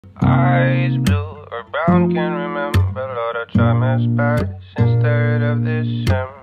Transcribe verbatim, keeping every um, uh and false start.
Eyes blue or brown, can't remember. Lord, I try my best since third of December.